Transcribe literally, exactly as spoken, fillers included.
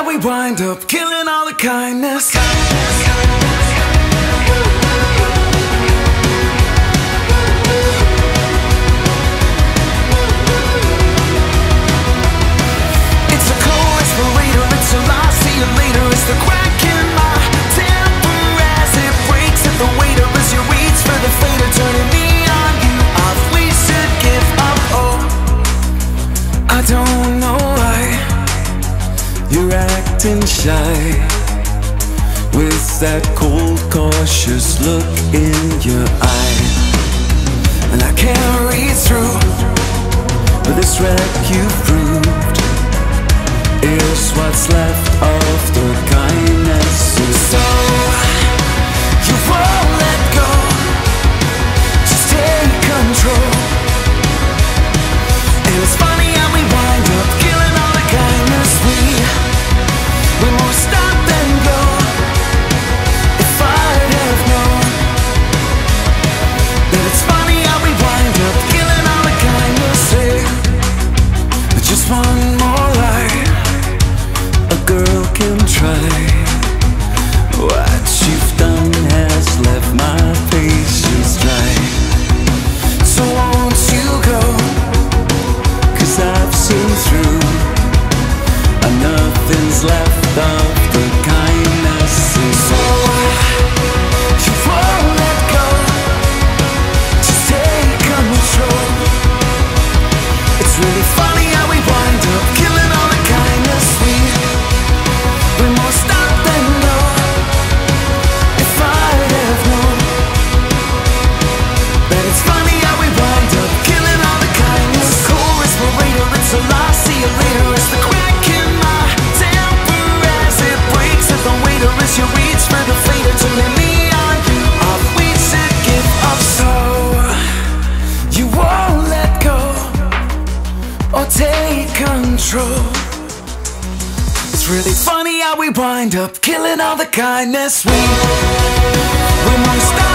we wind up killing all the kindness. It's a cold respirator, it's a lie, see you later. It's the crack in my temper as it breaks at the waiter as you reach for the fader, turning me on you off. We should give up. Oh, I don't know why you're acting shy, with that cold, cautious look in your eye. And I can't read through, but this wreck you've proved is what's left of the kindness. So you won't let go, just take control. And it's funny how we wind up killing all the kindness. We we won't stop and go. If I'd have known that it's funny how we wind up killing all the kindness. Hey, but just one more lie a girl can try. What you've done has left my patience dry. So won't you go, 'cause I've seen through, and nothing's left of the kindness. So you won't let go, just take control. It's really funny how we wind up killing all the kindness. We we won't stop and go. If I'd have known that it's funny how we wind up killing all the kindness. Cold respirator, it's a lie, see you later. It's the crack in my temper as it breaks at the waiter as you reach for the fader, turning me on you off. We should give up. So you won't let go or take control. It's really funny how we wind up killing all the kindness. We we won't stop.